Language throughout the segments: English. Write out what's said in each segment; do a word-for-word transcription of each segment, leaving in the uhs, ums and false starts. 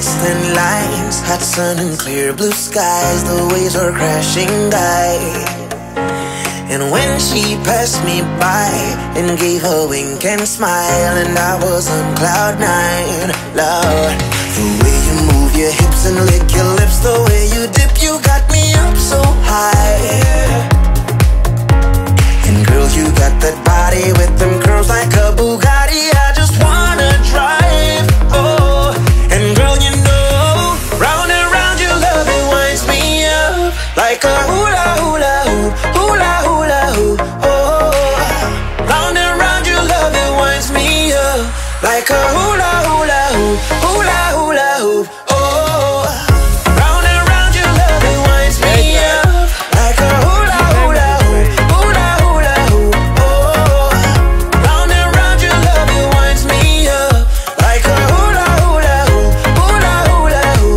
lights and lines, hot sun and clear blue skies. The waves were crashing by, and when she passed me by and gave a wink and smile, and I was on cloud nine. Lord, the way you move your hips and lick your lips, the way you dip, you got me up so high. And girl, you got that body with them curls like a Bugatti. I just wanna drive, oh. And girl, you know, round and round your love, it winds me up like a hula hula hoop, hula hula hoop, oh. Round and round your love, it winds me up like a hula hula hoop, hula hula hoop, oh. Round and round your love, it winds me up like a hula hula hoop, hula hula hoop, oh. Round and round your love, it winds me up like a hula hula hoop, hula hula hoop,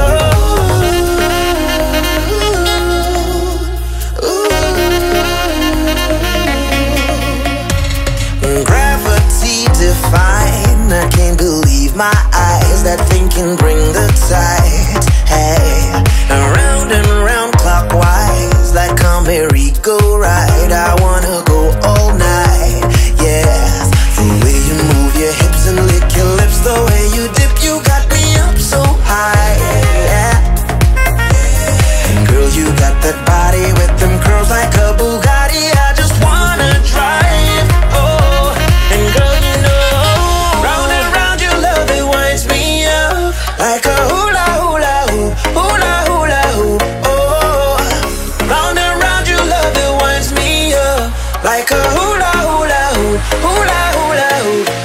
oh. Gravity define, I can't believe my eyes. That thing can bring the tide. Hey, around and round clockwise, like a merry-go-ride. I wanna go all night, yes. The way you move your hips and lick your lips, the way you dip, you got me up so high, yeah. And girl, you got that body with them curls like a Bugatti. I just wanna drive, oh. And girl, you know, round and round your love, it winds me up like a hula hula hoop, hula hula hoop, oh. Round and round your love, it winds me up like a hula hula hoop, hula hula hoop.